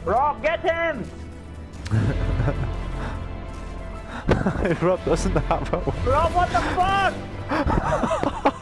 Rob, get him! Rob doesn't have a... Rob, what the fuck?